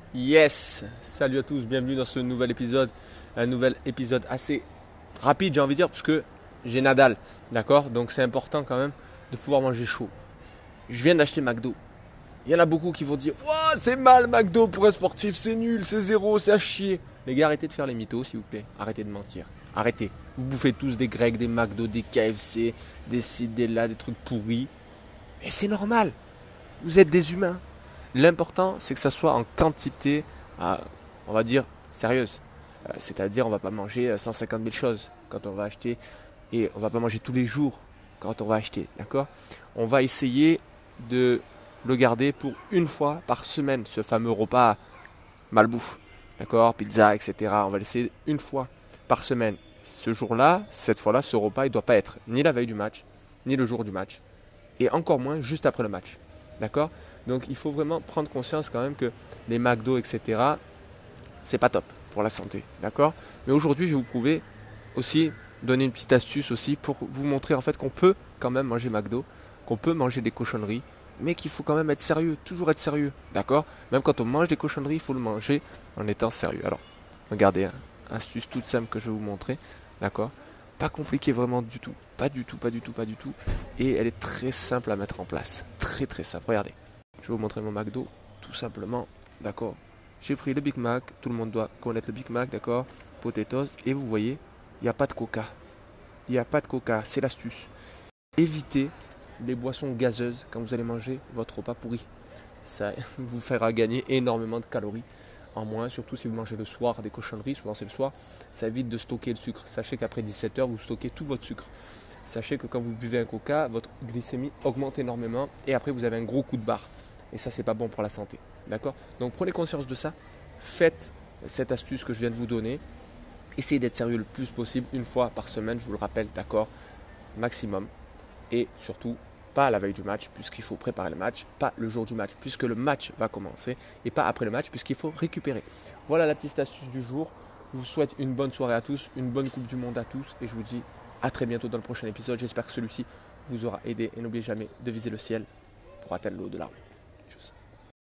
Yes! Salut à tous, bienvenue dans ce nouvel épisode. Un nouvel épisode assez rapide, j'ai envie de dire, parce que j'ai Nadal. D'accord? Donc c'est important quand même de pouvoir manger chaud. Je viens d'acheter McDo. Il y en a beaucoup qui vont dire ouah, c'est mal McDo pour un sportif, c'est nul, c'est zéro, c'est à chier. Les gars, arrêtez de faire les mythos, s'il vous plaît. Arrêtez de mentir. Arrêtez. Vous bouffez tous des Grecs, des McDo, des KFC, des ci, des là, des trucs pourris. Et c'est normal. Vous êtes des humains. L'important, c'est que ça soit en quantité, on va dire, sérieuse. C'est-à-dire, on va pas manger 150 000 choses quand on va acheter. Et on va pas manger tous les jours quand on va acheter. D'accord? On va essayer de le garder pour une fois par semaine, ce fameux repas malbouffe. D'accord? Pizza, etc. On va l'essayer une fois par semaine. Ce jour-là, cette fois-là, ce repas, il ne doit pas être ni la veille du match, ni le jour du match. Et encore moins juste après le match. D'accord? Donc il faut vraiment prendre conscience quand même que les McDo, etc., c'est pas top pour la santé. D'accord? Mais aujourd'hui, je vais vous prouver aussi, donner une petite astuce aussi pour vous montrer en fait qu'on peut quand même manger McDo, qu'on peut manger des cochonneries, mais qu'il faut quand même être sérieux, toujours être sérieux. D'accord? Même quand on mange des cochonneries, il faut le manger en étant sérieux. Alors, regardez, hein, astuce toute simple que je vais vous montrer. D'accord? Pas compliqué vraiment du tout. Pas du tout, pas du tout, pas du tout. Et elle est très simple à mettre en place. Très très simple. Regardez. Je vais vous montrer mon McDo, tout simplement. D'accord? J'ai pris le Big Mac. Tout le monde doit connaître le Big Mac, d'accord? Potatoes. Et vous voyez, il n'y a pas de coca. Il n'y a pas de coca. C'est l'astuce. Évitez les boissons gazeuses quand vous allez manger votre repas pourri. Ça vous fera gagner énormément de calories en moins, surtout si vous mangez le soir des cochonneries, souvent c'est le soir, ça évite de stocker le sucre. Sachez qu'après 17 heures, vous stockez tout votre sucre. Sachez que quand vous buvez un coca, votre glycémie augmente énormément et après vous avez un gros coup de barre. Et ça, c'est pas bon pour la santé. D'accord? Donc prenez conscience de ça. Faites cette astuce que je viens de vous donner. Essayez d'être sérieux le plus possible, une fois par semaine, je vous le rappelle, d'accord? Maximum. Et surtout, pas la veille du match, puisqu'il faut préparer le match, pas le jour du match, puisque le match va commencer, et pas après le match, puisqu'il faut récupérer. Voilà la petite astuce du jour. Je vous souhaite une bonne soirée à tous, une bonne Coupe du Monde à tous, et je vous dis à très bientôt dans le prochain épisode. J'espère que celui-ci vous aura aidé, et n'oubliez jamais de viser le ciel pour atteindre le haut de l'arbre. Tchuss.